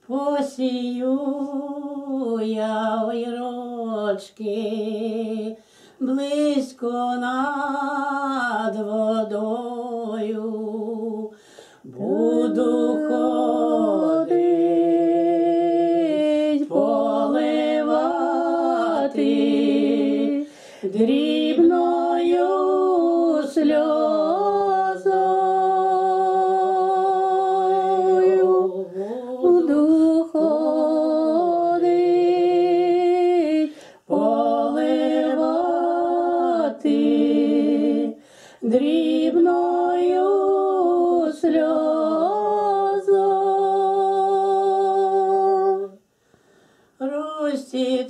Посію я огірочки близько над водою, буду ходить, поливати дрібною сльозою, буду ходить, поливати дрібною сльозою. Ростіть,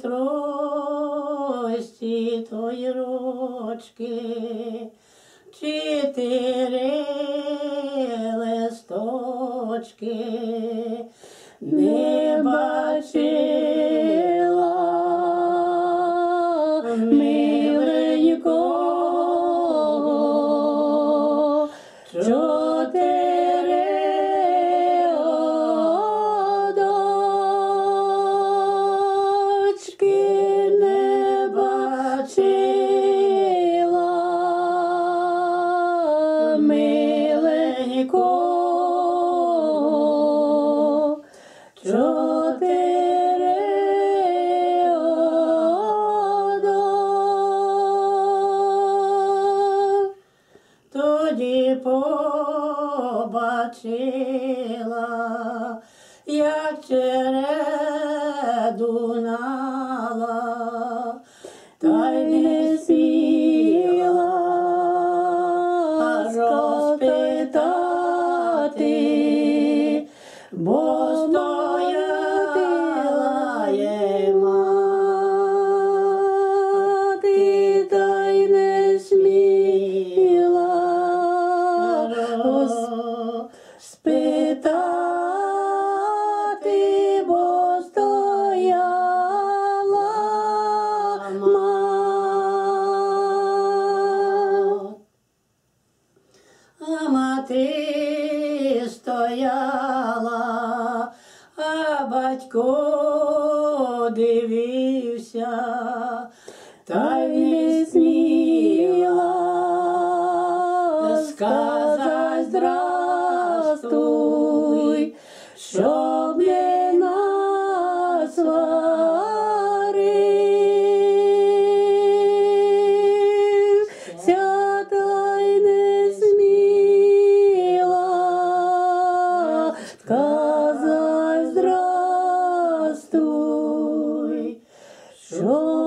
ростіть огірочки, 4 листочки, не бачила миленького, 4 дочки, не бачила миленького, 4 тоді побачила, як череду гнала, та й не сміла розпитати, бо стояла їй мати, та й не сміла спитати, бо стояла мати. А мати стояла, а батько дивився, та й не сміла сказать здрастуй, щоб не насварився, та й не сміла сказать здрастуй, щоб